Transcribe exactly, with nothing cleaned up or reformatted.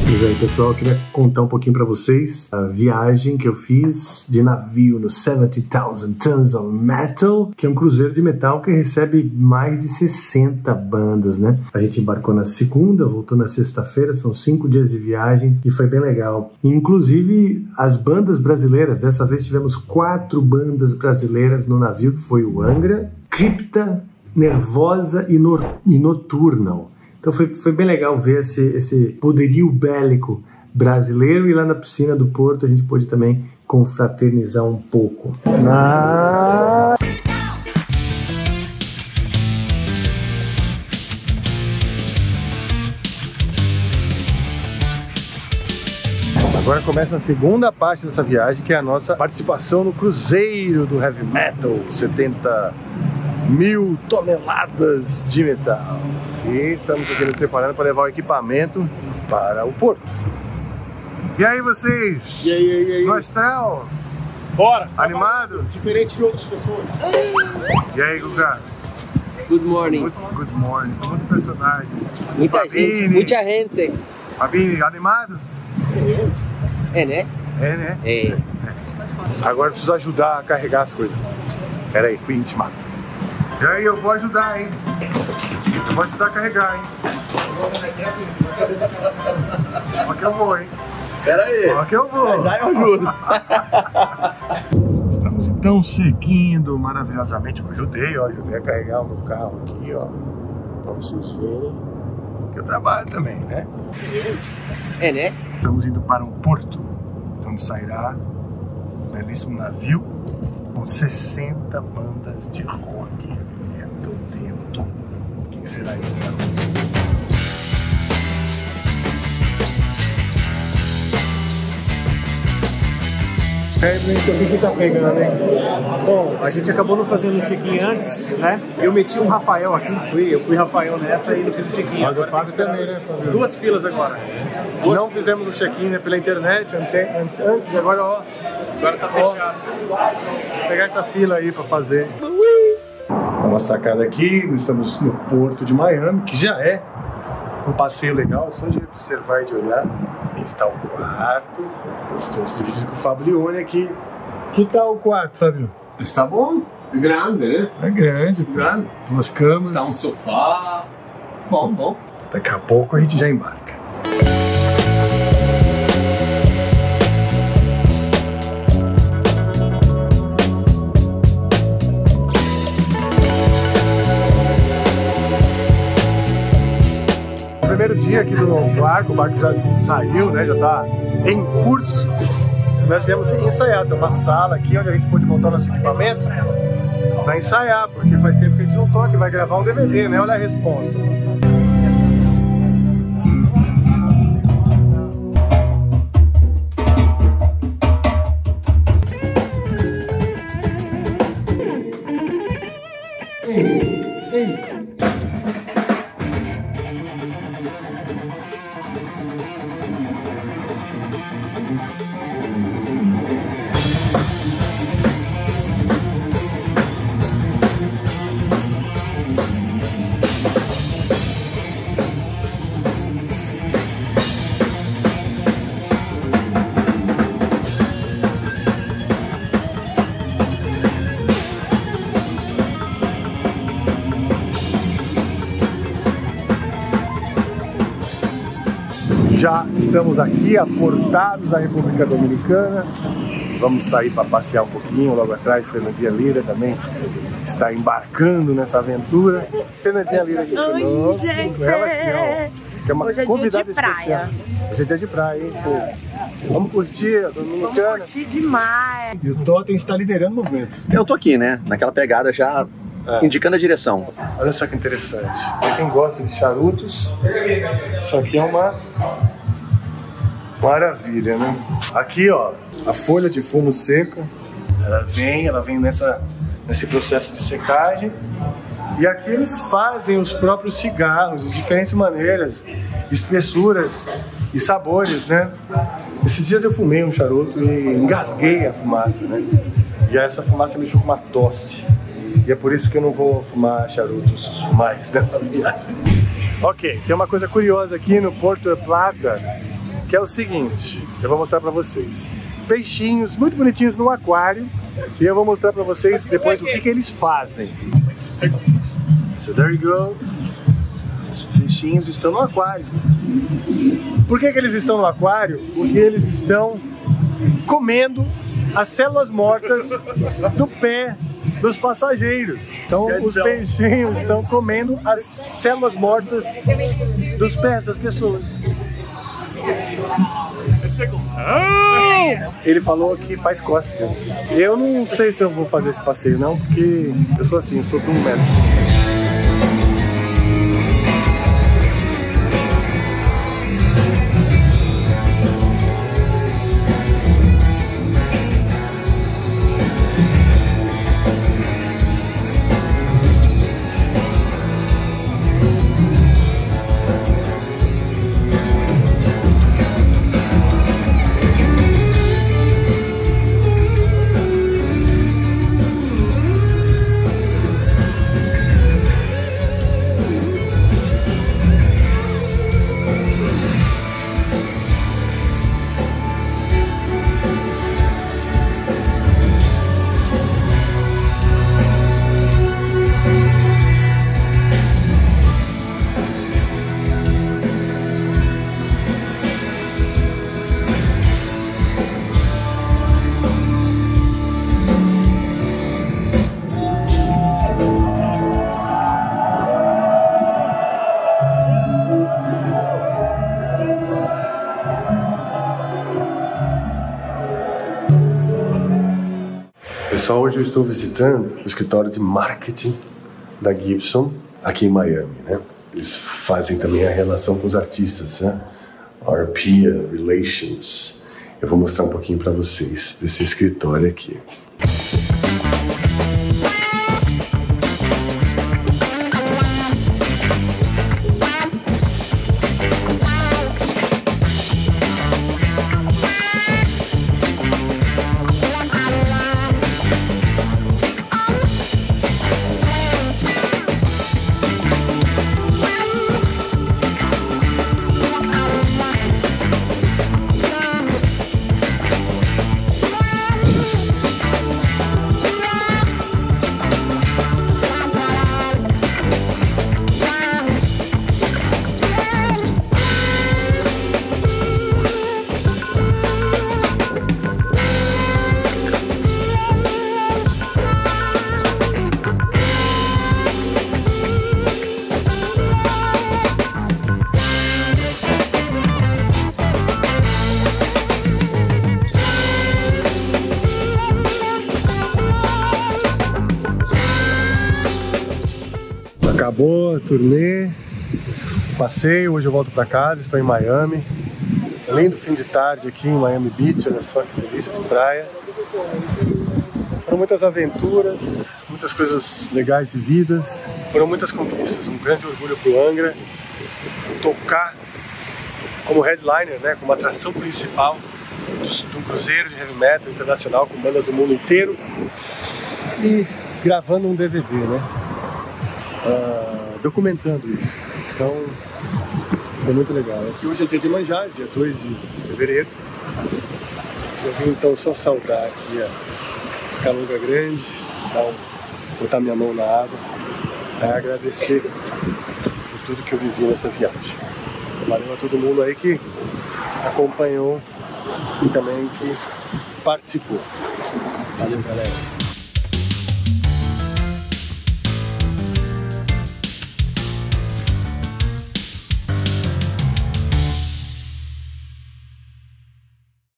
Mas aí, pessoal, eu queria contar um pouquinho para vocês a viagem que eu fiz de navio no seventy thousand Tons of Metal, que é um cruzeiro de metal que recebe mais de sessenta bandas, né? A gente embarcou na segunda, voltou na sexta-feira, são cinco dias de viagem e foi bem legal. Inclusive, as bandas brasileiras, dessa vez tivemos quatro bandas brasileiras no navio, que foi o Angra, Cripta, Nervosa e, Nor e Nocturnal. Então foi, foi bem legal ver esse, esse poderio bélico brasileiro, e lá na piscina do Porto a gente pôde também confraternizar um pouco. Ah! Agora começa a segunda parte dessa viagem, que é a nossa participação no cruzeiro do Heavy Metal, setenta mil toneladas de metal. E estamos aqui nos preparando para levar o equipamento para o Porto. E aí vocês? E aí, e aí, e aí? No astral? Bora! Animado? Diferente de outras pessoas. E aí, Guga? Good morning. Good, good morning. São muitos personagens. Muita Fabini. gente, muita gente. Fabini, animado? É, né? É, né? É. Agora eu preciso ajudar a carregar as coisas. Pera aí, fui intimado. E aí, eu vou ajudar, hein? Eu vou ajudar a carregar, hein? Só que eu vou, hein? Pera aí. Só que eu vou. Já eu ajudo. Estamos então seguindo maravilhosamente. Eu ajudei, ó, ajudei a carregar o meu carro aqui, ó. Pra vocês verem que eu trabalho também, né? É, né? Estamos indo para um porto, onde sairá um belíssimo navio com sessenta bandas de rock metal dentro. O que será isso, né? É, então, o que que tá pegando, hein? Bom, a gente acabou não fazendo o check-in antes, né? Eu meti um Rafael aqui, fui, eu fui Rafael nessa e não fiz o check-in. Mas o Fábio também, né, Fábio? Duas filas agora. Duas não filas. fizemos o check-in, né, pela internet antes, antes, agora, ó. Agora tá fechado. Vou pegar essa fila aí pra fazer. Uma sacada aqui, nós estamos no Porto de Miami, que já é um passeio legal, só de observar e de olhar. Aqui está o quarto. Estou dividindo com o Fábio Leone aqui. Que tal o quarto, Fábio? Está bom. Grande, né? É grande, pô. Grande. Duas camas. Está um sofá. Bom, bom. Daqui a pouco a gente já embarca. Primeiro dia aqui do barco, o barco já saiu, né, já está em curso. Nós viemos ensaiar, tem uma sala aqui onde a gente pode montar nosso equipamento para ensaiar, porque faz tempo que a gente não toca e vai gravar um D V D, né, olha a responsa. Ei, ei. Já estamos aqui aportados na República Dominicana. Vamos sair para passear um pouquinho. Logo atrás, Fernandinha Lira também está embarcando nessa aventura. Fernandinha Lira aqui conosco. Ela aqui, ó, que é uma Hoje é convidada dia de especial. praia. Hoje é dia de praia, hein? Pô. Vamos curtir a Dominicana. Vamos curtir demais. E o Totem está liderando o movimento. Eu tô aqui, né? Naquela pegada já é. Indicando a direção. Olha só que interessante. Para quem gosta de charutos, isso aqui é uma maravilha, né? Aqui, ó, a folha de fumo seco, ela vem, ela vem nessa, nesse processo de secagem. E aqui eles fazem os próprios cigarros de diferentes maneiras, espessuras e sabores, né? Esses dias eu fumei um charuto e engasguei a fumaça, né? E essa fumaça me deixou com uma tosse. E é por isso que eu não vou fumar charutos mais nessa viagem. Ok, tem uma coisa curiosa aqui no Porto de Plata. que é o seguinte, eu vou mostrar pra vocês. Peixinhos muito bonitinhos no aquário e eu vou mostrar pra vocês depois o que, que eles fazem. So there you go. Os peixinhos estão no aquário. Por que que eles estão no aquário? Porque eles estão comendo as células mortas do pé dos passageiros. Então os peixinhos estão comendo as células mortas dos pés das pessoas. Ele falou que faz cócegas. Eu não sei se eu vou fazer esse passeio não, porque eu sou assim, eu sou de um metro. Pessoal, hoje eu estou visitando o escritório de marketing da Gibson aqui em Miami, né? Eles fazem também a relação com os artistas, né? R P Relations. Eu vou mostrar um pouquinho para vocês desse escritório aqui. Acabou a turnê, passeio, hoje eu volto para casa, estou em Miami. Lindo fim de tarde aqui em Miami Beach, olha só que delícia de praia. Foram muitas aventuras, muitas coisas legais vividas, foram muitas conquistas, um grande orgulho para o Angra tocar como headliner, né, como atração principal de um cruzeiro de heavy metal internacional com bandas do mundo inteiro e gravando um D V D, né? Uh, documentando isso. Então foi muito legal. Acho que hoje é dia de manjar, dia dois de fevereiro. Eu vim então só saudar aqui a Calunga Grande, dar um, botar minha mão na água, né, agradecer por tudo que eu vivi nessa viagem. Valeu a todo mundo aí que acompanhou e também que participou. Valeu, galera.